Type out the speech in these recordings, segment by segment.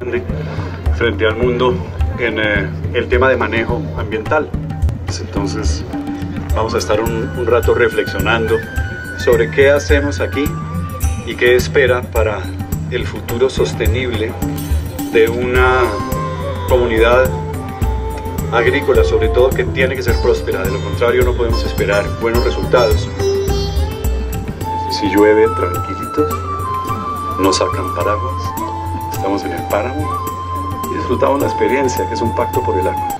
grande frente al mundo en el tema de manejo ambiental. Entonces vamos a estar un rato reflexionando sobre qué hacemos aquí y qué espera para el futuro sostenible de una comunidad agrícola, sobre todo, que tiene que ser próspera. De lo contrario no podemos esperar buenos resultados. Si llueve, tranquilitos, no sacan paraguas, estamos en el páramo y disfrutamos la experiencia, que es un pacto por el agua.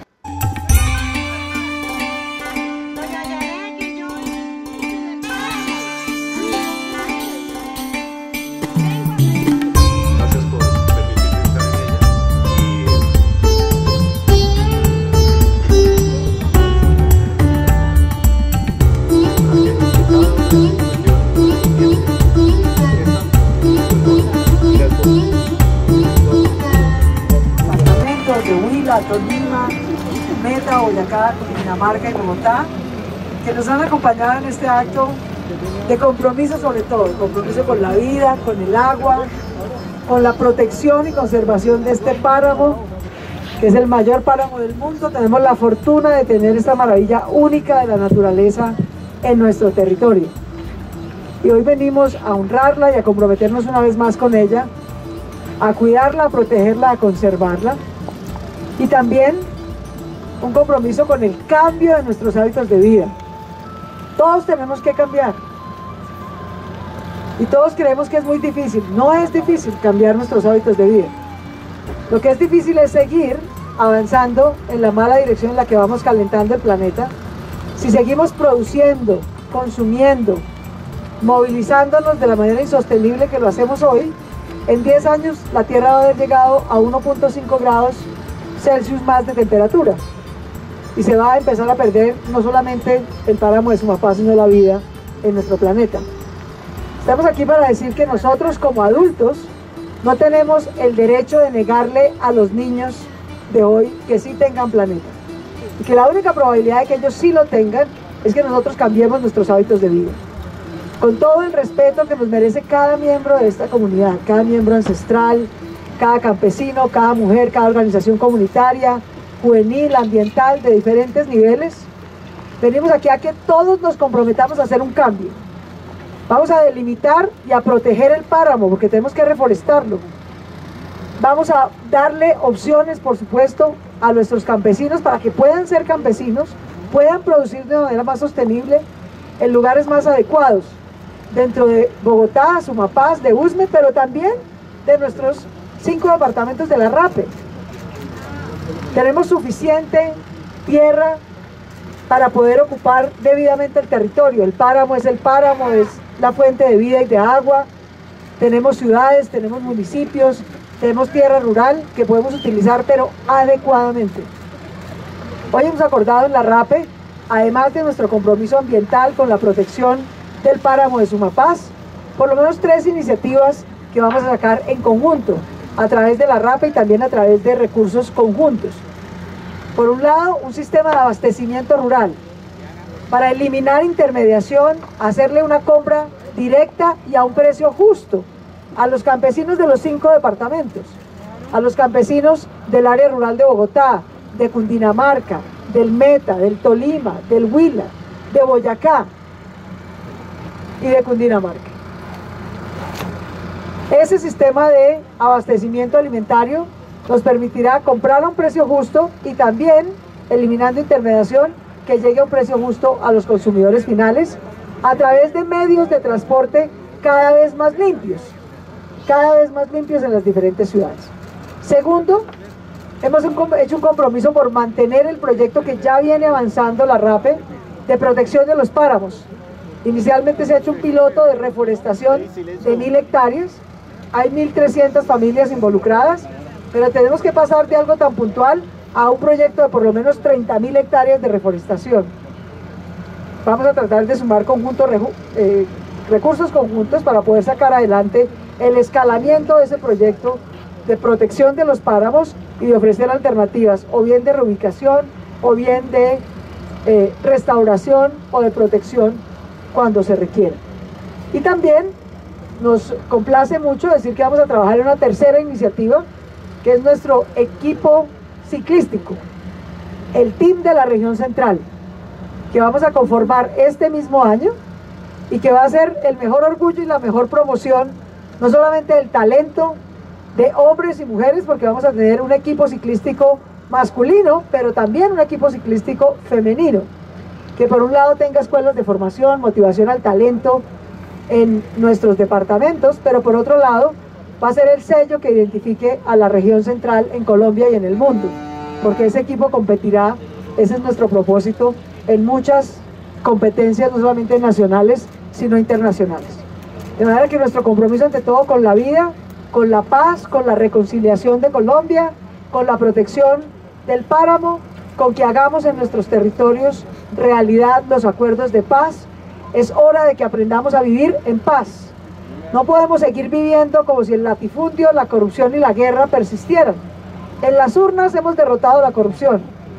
De Huila, Tolima, Meta, Boyacá, Cundinamarca y Bogotá, que nos han acompañado en este acto de compromiso, sobre todo, compromiso con la vida, con el agua, con la protección y conservación de este páramo, que es el mayor páramo del mundo. Tenemos la fortuna de tener esta maravilla única de la naturaleza en nuestro territorio. Y hoy venimos a honrarla y a comprometernos una vez más con ella, a cuidarla, a protegerla, a conservarla. Y también un compromiso con el cambio de nuestros hábitos de vida. Todos tenemos que cambiar. Y todos creemos que es muy difícil. No es difícil cambiar nuestros hábitos de vida. Lo que es difícil es seguir avanzando en la mala dirección en la que vamos calentando el planeta. Si seguimos produciendo, consumiendo, movilizándonos de la manera insostenible que lo hacemos hoy, en 10 años la Tierra va a haber llegado a 1.5 grados Celsius más de temperatura, y se va a empezar a perder no solamente el páramo de Sumapaz, sino la vida en nuestro planeta. Estamos aquí para decir que nosotros como adultos no tenemos el derecho de negarle a los niños de hoy que sí tengan planeta, y que la única probabilidad de que ellos sí lo tengan es que nosotros cambiemos nuestros hábitos de vida, con todo el respeto que nos merece cada miembro de esta comunidad, cada miembro ancestral, cada campesino, cada mujer, cada organización comunitaria, juvenil, ambiental, de diferentes niveles. Venimos aquí a que todos nos comprometamos a hacer un cambio. Vamos a delimitar y a proteger el páramo, porque tenemos que reforestarlo. Vamos a darle opciones, por supuesto, a nuestros campesinos para que puedan ser campesinos, puedan producir de manera más sostenible en lugares más adecuados, dentro de Bogotá, Sumapaz, de Usme, pero también de nuestros 5 departamentos de la RAPE. Tenemos suficiente tierra para poder ocupar debidamente el territorio. El páramo, es la fuente de vida y de agua. Tenemos ciudades, tenemos municipios, tenemos tierra rural que podemos utilizar, pero adecuadamente. Hoy hemos acordado en la RAPE, además de nuestro compromiso ambiental con la protección del páramo de Sumapaz, por lo menos 3 iniciativas que vamos a sacar en conjunto, a través de la RAPE y también a través de recursos conjuntos. Por un lado, un sistema de abastecimiento rural, para eliminar intermediación, hacerle una compra directa y a un precio justo a los campesinos de los 5 departamentos, a los campesinos del área rural de Bogotá, de Cundinamarca, del Meta, del Tolima, del Huila, de Boyacá y de Cundinamarca. Ese sistema de abastecimiento alimentario nos permitirá comprar a un precio justo y también, eliminando intermediación, que llegue a un precio justo a los consumidores finales a través de medios de transporte cada vez más limpios en las diferentes ciudades. Segundo, hemos hecho un compromiso por mantener el proyecto que ya viene avanzando la RAPE de protección de los páramos. Inicialmente se ha hecho un piloto de reforestación de 1000 hectáreas, hay 1300 familias involucradas, pero tenemos que pasar de algo tan puntual a un proyecto de por lo menos 30.000 hectáreas de reforestación. Vamos a tratar de sumar recursos conjuntos para poder sacar adelante el escalamiento de ese proyecto de protección de los páramos y de ofrecer alternativas, o bien de reubicación, o bien de restauración o de protección cuando se requiera. Y también nos complace mucho decir que vamos a trabajar en una tercera iniciativa que es nuestro equipo ciclístico, el team de la región central, que vamos a conformar este mismo año y que va a ser el mejor orgullo y la mejor promoción, no solamente del talento de hombres y mujeres, porque vamos a tener un equipo ciclístico masculino, pero también un equipo ciclístico femenino, que por un lado tenga escuelas de formación, motivación al talento en nuestros departamentos, pero por otro lado va a ser el sello que identifique a la región central en Colombia y en el mundo, porque ese equipo competirá, ese es nuestro propósito, en muchas competencias, no solamente nacionales, sino internacionales. De manera que nuestro compromiso ante todo con la vida, con la paz, con la reconciliación de Colombia, con la protección del páramo, con que hagamos en nuestros territorios realidad los acuerdos de paz. Es hora de que aprendamos a vivir en paz. No podemos seguir viviendo como si el latifundio, la corrupción y la guerra persistieran. En las urnas hemos derrotado la corrupción.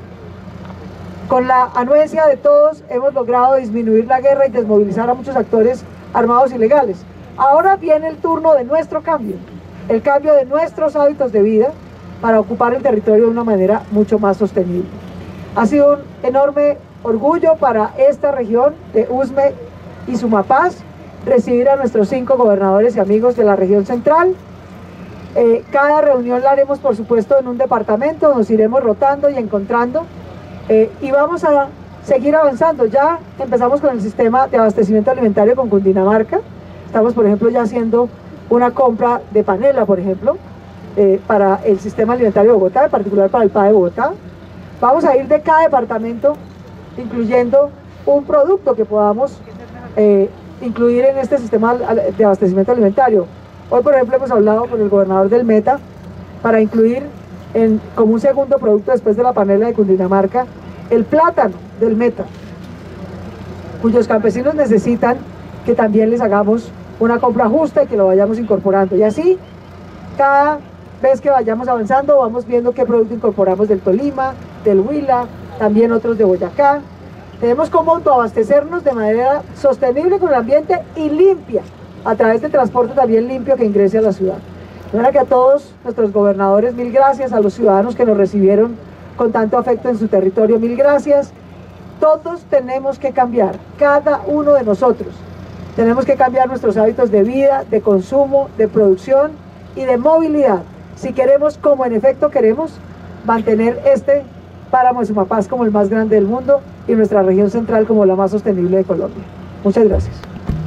Con la anuencia de todos hemos logrado disminuir la guerra y desmovilizar a muchos actores armados ilegales. Ahora viene el turno de nuestro cambio, el cambio de nuestros hábitos de vida para ocupar el territorio de una manera mucho más sostenible. Ha sido un enorme orgullo para esta región de Usme y Sumapaz recibir a nuestros 5 gobernadores y amigos de la región central. Cada reunión la haremos, por supuesto, en un departamento, nos iremos rotando y encontrando y vamos a seguir avanzando. Ya empezamos con el sistema de abastecimiento alimentario con Cundinamarca. Estamos, por ejemplo, ya haciendo una compra de panela, por ejemplo, para el sistema alimentario de Bogotá, en particular para el PA de Bogotá. Vamos a ir de cada departamento incluyendo un producto que podamos incluir en este sistema de abastecimiento alimentario. Hoy, por ejemplo, hemos hablado con el gobernador del Meta para incluir como un segundo producto después de la panela de Cundinamarca, el plátano del Meta, cuyos campesinos necesitan que también les hagamos una compra justa y que lo vayamos incorporando. Y así, cada vez que vayamos avanzando, vamos viendo qué producto incorporamos del Tolima, del Huila, también otros de Boyacá. Tenemos cómo autoabastecernos de manera sostenible con el ambiente y limpia, a través de transporte también limpio que ingrese a la ciudad. De manera que a todos nuestros gobernadores, mil gracias, a los ciudadanos que nos recibieron con tanto afecto en su territorio, mil gracias. Todos tenemos que cambiar, cada uno de nosotros. Tenemos que cambiar nuestros hábitos de vida, de consumo, de producción y de movilidad, si queremos, como en efecto queremos, mantener este páramo de Sumapaz como el más grande del mundo y nuestra región central como la más sostenible de Colombia. Muchas gracias.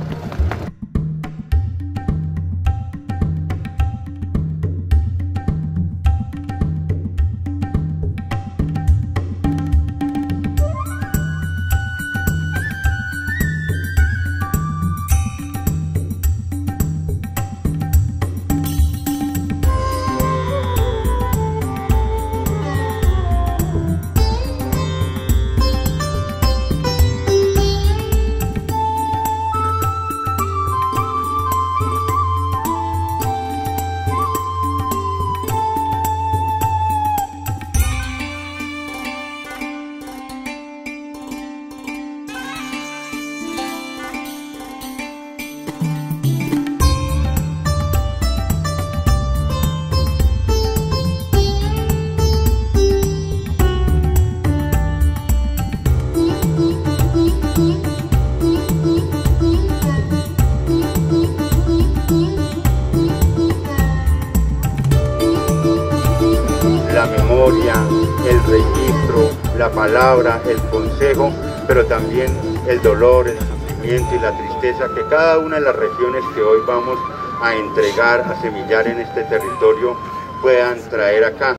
La memoria, el registro, la palabra, el consejo, pero también el dolor, el sufrimiento y la tristeza que cada una de las regiones que hoy vamos a entregar, a semillar en este territorio, puedan traer acá.